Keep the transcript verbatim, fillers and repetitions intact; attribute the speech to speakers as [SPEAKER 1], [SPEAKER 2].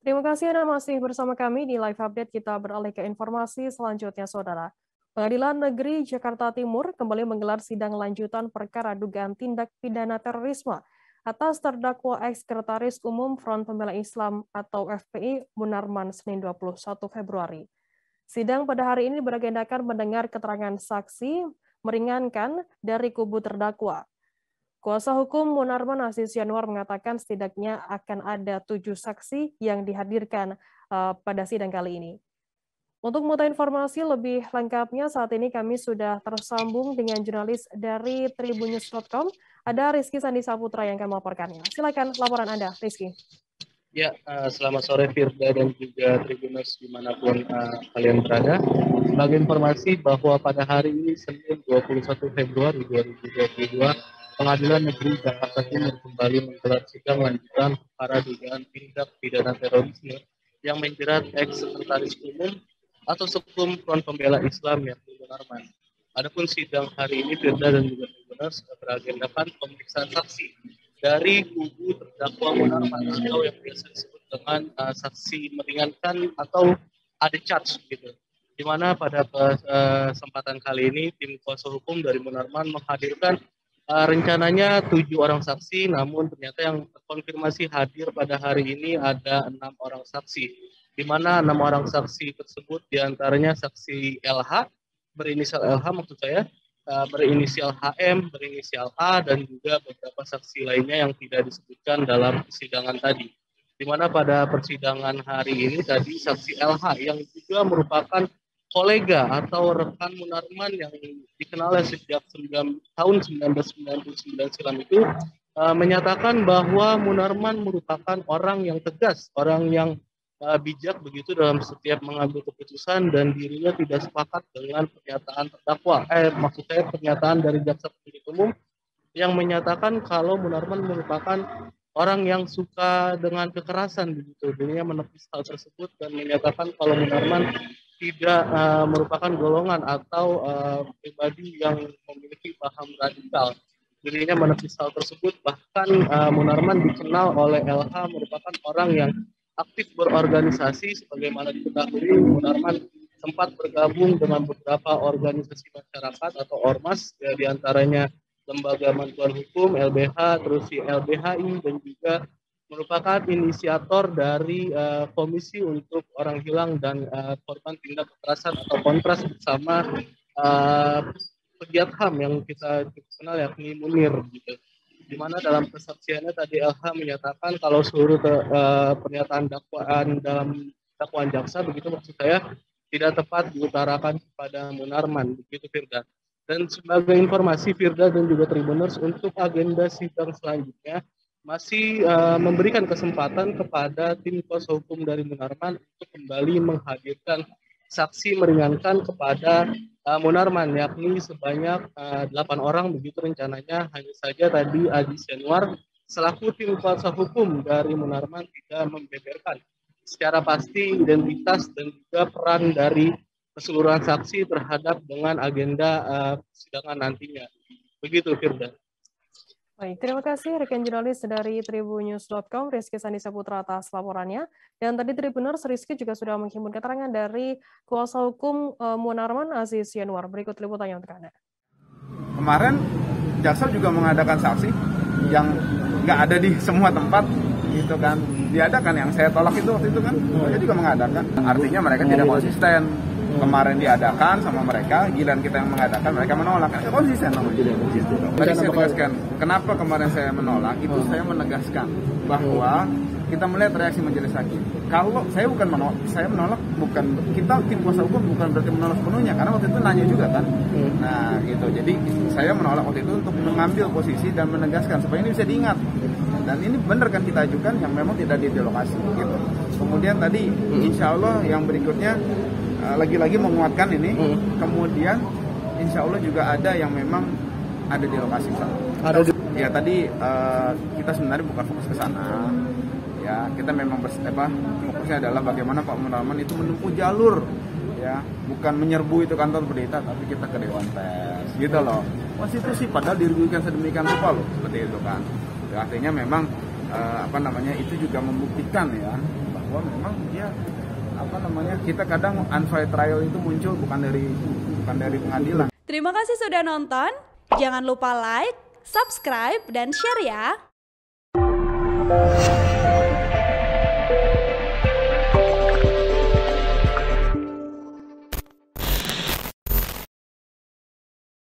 [SPEAKER 1] Terima kasih Anda masih bersama kami di live update. Kita beralih ke informasi selanjutnya, Saudara. Pengadilan Negeri Jakarta Timur kembali menggelar sidang lanjutan perkara dugaan tindak pidana terorisme atas terdakwa ex-sekretaris umum Front Pembela Islam atau F P I Munarman Senin dua puluh satu Februari. Sidang pada hari ini beragendakan mendengar keterangan saksi meringankan dari kubu terdakwa. Kuasa hukum Munarman Aziz Yanuar mengatakan setidaknya akan ada tujuh saksi yang dihadirkan uh, pada sidang kali ini. Untuk mengetahui informasi lebih lengkapnya, saat ini kami sudah tersambung dengan jurnalis dari tribunnews dot com, ada Rizky Sandi Saputra yang akan melaporkannya. Silakan laporan Anda, Rizky.
[SPEAKER 2] Ya, uh, selamat sore Firda dan juga Tribunnews dimanapun uh, kalian berada. Sebagai informasi bahwa pada hari ini Senin dua puluh satu Februari dua ribu dua puluh dua, Pengadilan Negeri Jakarta Timur kembali menggelar sidang lanjutan perkara dugaan tindak pidana terorisme yang menjerat ex-sekretaris umum atau Sekum Front Pembela Islam yakni Munarman. Adapun sidang hari ini Firda dan juga Tribunnews beragendakan pemeriksaan saksi dari kubu terdakwa Munarman atau yang biasa disebut dengan uh, saksi meringankan atau ada charge gitu. Di mana pada uh, kesempatan kali ini tim kuasa hukum dari Munarman menghadirkan uh, rencananya tujuh orang saksi, namun ternyata yang terkonfirmasi hadir pada hari ini ada enam orang saksi. Di mana enam orang saksi tersebut diantaranya saksi L H, berinisial L H maksud saya, Uh, berinisial H M, berinisial A, dan juga beberapa saksi lainnya yang tidak disebutkan dalam persidangan tadi. Di mana pada persidangan hari ini tadi saksi L H yang juga merupakan kolega atau rekan Munarman yang dikenal sejak tahun seribu sembilan ratus sembilan puluh sembilan silam itu uh, menyatakan bahwa Munarman merupakan orang yang tegas, orang yang Uh, bijak begitu dalam setiap mengambil keputusan dan dirinya tidak sepakat dengan pernyataan terdakwa. Eh, maksud saya pernyataan dari jaksa penuntut umum yang menyatakan kalau Munarman merupakan orang yang suka dengan kekerasan begitu. Dirinya menepis hal tersebut dan menyatakan kalau Munarman tidak uh, merupakan golongan atau uh, pribadi yang memiliki paham radikal. Dirinya menepis hal tersebut, bahkan uh, Munarman dikenal oleh L H merupakan orang yang aktif berorganisasi. Sebagaimana diketahui, Munarman sempat bergabung dengan beberapa organisasi masyarakat atau ormas, ya, diantaranya Lembaga Bantuan Hukum L B H, terus si L B H I, dan juga merupakan inisiator dari uh, Komisi untuk Orang Hilang dan uh, Korban Tindak Kekerasan atau Kontras bersama uh, pegiat H A M yang kita kenal yakni Munir gitu. Di mana dalam kesaksiannya tadi L H menyatakan kalau seluruh te, uh, pernyataan dakwaan dalam dakwaan jaksa begitu maksud saya tidak tepat diutarakan kepada Munarman begitu Firda. Dan sebagai informasi Firda dan juga Tribuners, untuk agenda sidang selanjutnya masih uh, memberikan kesempatan kepada tim kuasa hukum dari Munarman untuk kembali menghadirkan saksi meringankan kepada uh, Munarman, yakni sebanyak uh, delapan orang begitu rencananya. Hanya saja tadi Aziz Yanuar selaku tim kuasa hukum dari Munarman tidak membeberkan secara pasti identitas dan juga peran dari keseluruhan saksi terhadap dengan agenda uh, persidangan nantinya. Begitu Firda.
[SPEAKER 1] Baik, terima kasih rekan jurnalis dari tribunnews dot com, Rizky Sandi Saputra atas laporannya. Dan tadi Tribuners, Rizky juga sudah menghimpun keterangan dari kuasa hukum uh, Munarman Aziz Yanuar. Berikut liputannya untuk Anda.
[SPEAKER 3] Kemarin jaksa juga mengadakan saksi yang nggak ada di semua tempat, gitu kan. Diadakan yang saya tolak itu waktu itu kan, saya juga mengadakan. Artinya mereka tidak konsisten. Kemarin diadakan sama mereka, giliran kita yang mengadakan, mereka menolak. Kan konsisten namanya. Tadi saya tegaskan, kenapa kemarin saya menolak, itu saya menegaskan bahwa kita melihat reaksi majelis hakim. Kalau saya bukan menolak, saya menolak bukan, kita tim kuasa hukum bukan berarti menolak sepenuhnya, karena waktu itu nanya juga kan. Nah gitu, jadi saya menolak waktu itu untuk mengambil posisi dan menegaskan supaya ini bisa diingat. Dan ini benar kan kita ajukan yang memang tidak di lokasi gitu. Kemudian tadi insya Allah yang berikutnya lagi-lagi menguatkan ini, hmm. kemudian insya Allah juga ada yang memang ada di lokasi sana. Ada di... Ya tadi uh, kita sebenarnya bukan fokus ke sana, ya kita memang bers apa, fokusnya adalah bagaimana Pak Munarman itu menempuh jalur, ya bukan menyerbu itu kantor berita, tapi kita ke Dewan Pers, gitu loh. Konstitusi padahal dirugikan sedemikian rupa loh, seperti itu kan. Artinya memang uh, apa namanya itu juga membuktikan ya. bahwa memang dia apa namanya kita kadang unfair trial itu muncul bukan dari bukan dari pengadilan.
[SPEAKER 4] Terima kasih sudah nonton. Jangan lupa like, subscribe, dan share ya.